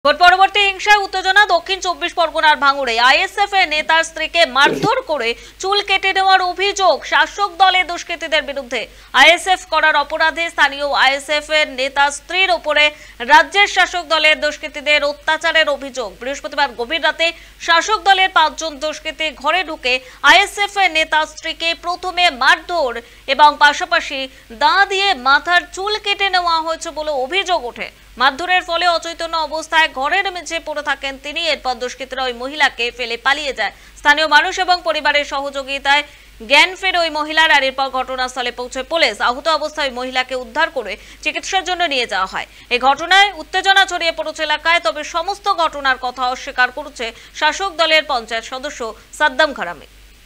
Vote পরবর্তী হিংসায় উত্তেজনা দক্ষিণ 24 পরগনার ভাঙড়ে আইএসএফ এর নেতার স্ত্রীকে মারধর করে চুল কেটে নেওয়ার অভিযোগ শাসক দলের দুষ্কৃতীদের বিরুদ্ধে। আইএসএফ করার অপরাধে স্থানীয় আইএসএফ এর নেতা স্ত্রীর উপরে রাজ্যের শাসক দলের দুষ্কৃতীদের অত্যাচারের অভিযোগ। বৃহস্পতিবার গভীর রাতে শাসক দলের 5 জন দুষ্কৃতী ঘরে ঢুকে আইএসএফ এর নেতা স্ত্রীকে প্রথমে মারধর এবং পাশাপাশি দা দিয়ে মাথার চুল কেটে নেওয়া হয়েছে বলে অভিযোগ ওঠে। মারধরের ফলে অচৈতন্য অবস্থায় ঘরের মেঝে পড়ে থাকেন তিনি। এরপর দুষ্কৃতীরা ওই মহিলাকে ফেলে পালিয়ে যায়। স্থানীয় মানুষ এবং পরিবারের সহযোগিতায় জ্ঞান ফেরে ওই মহিলার, আর এরপর ঘটনাস্থলে পৌঁছে পুলিশ। আহত অবস্থায় ওই মহিলাকে উদ্ধার করে চিকিৎসার জন্য নিয়ে যাওয়া হয়। এই ঘটনায় উত্তেজনা ছড়িয়ে পড়েছে এলাকায়, তবে সমস্ত ঘটনার কথা অস্বীকার করছে শাসক দলের পঞ্চায়েত সদস্য সাদ্দাম খারামি।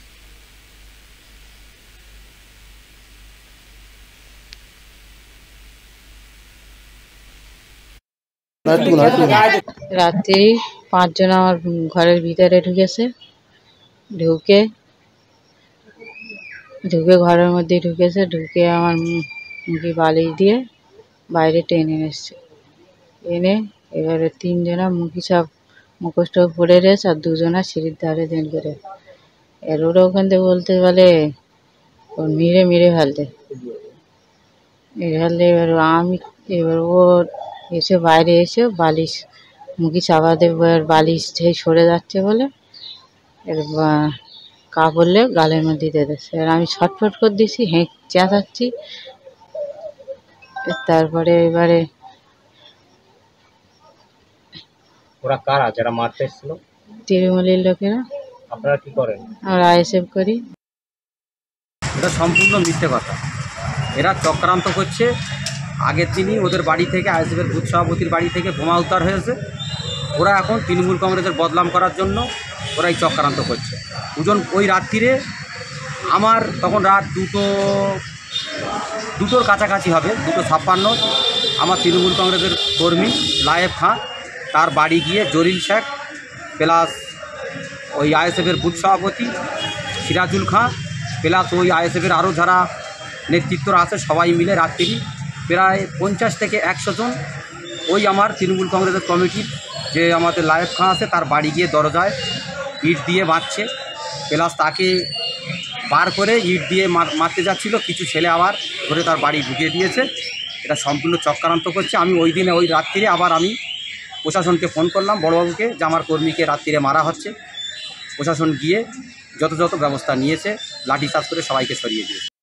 রাত্রি 5 জন আমার ঘরের ভিতরে ঢুকেছে, ঢুকে ঘরের মধ্যে ঢুকে আমার মুখে বালিশ দিয়ে বাইরে টেনে এসছে। এনে এবারে 3 জনা মুখি সব মুখোশ পরে রয়েছে, আর 2 জনা সিঁড়ির ধারে দেন করে। এর ওরা ওখান থেকে বলতে বলে ওর মেরে ফেলতে। এবার ও এসে বাইরে এসে বালিশ মুখি চাপা দেবে, বালিশ সরে যাচ্ছে বলে এর কাপড়লে গালের মধ্যে দিয়ে দিচ্ছে। এবার আমি ছটফট করে দিছি, চেঁচাচ্ছি। তারপরে এবারে ওরা কারা যারা মারতে এসেছিল? তৃণমূলের লোকেরা। আপনারা কি করেন? আমরা আইএসএফ করি। এটা সম্পূর্ণ মিথ্যে কথা। এরা চক্রান্ত করছে। আগের দিনই ওদের বাড়ি থেকে আইএসএফের বুথ সভাপতির বাড়ি থেকে বোমা উদ্ধার হয়েছে। ওরা এখন তৃণমূল কংগ্রেসের বদনাম করার জন্য ওরা এই চক্রান্ত করছে। ওই রাত্রিরে আমার তখন রাত দুটোর কাছাকাছি হবে, 2:56, আমার তৃণমূল কংগ্রেসের কর্মী লায়েব খাঁ তার বাড়ি গিয়ে জরিল শেখ প্লাস ওই আইএসএফের বুথ সভাপতি সিরাজুল খাঁ প্লাস ওই আইএসএফের আরও যারা নেতৃত্বরা আছে সবাই মিলে রাত্রি প্রায় 50 থেকে 100 জন ওই আমার তৃণমূল কংগ্রেসের কমিটির যে আমাদের লায়েব খাঁ আছে তার বাড়ি গিয়ে দরজায় ইট দিয়ে মারছে। প্লাস তাকে বার করে ইট দিয়ে মারতে যাচ্ছিল, কিছু ছেলে আবার ধরে তার বাড়ি ঢুকিয়ে দিয়েছে। এটা সম্পূর্ণ চক্রান্ত করছে। আমি ওই রাত্রিরে আবার আমি প্রশাসনকে ফোন করলাম, বড়বাবুকে, যে আমার কর্মীকে রাত্রিরে মারা হচ্ছে। প্রশাসন গিয়ে যথাযথ ব্যবস্থা নিয়েছে, লাঠিচার্জ করে সবাইকে সরিয়ে দিয়েছে।